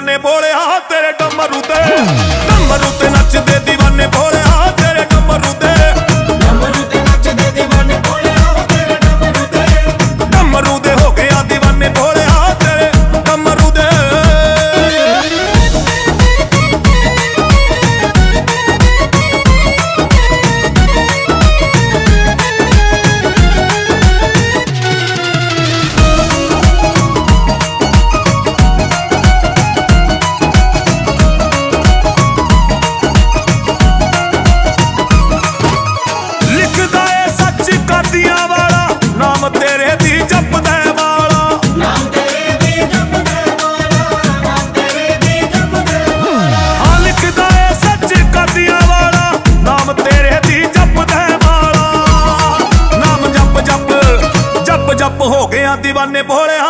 दीवाने भोले आ तेरे डमरू ते नचदे दीवाने भोले आ तेरे डमरू ते नचदे दीवाने भोले आ तेरे डमरू ते हो गया दीवाने भोले आ तेरे डमरू दे। नाम तेरे दी जपदे वाला, नाम तेरे दी जपदे वाला, नाम तेरे दी जपदे वाला। हाँ लिखदा है सच करदियां वाला, नाम तेरे दी जपदे वाला। नाम जप जप जप जप हो गया दीवाने भोले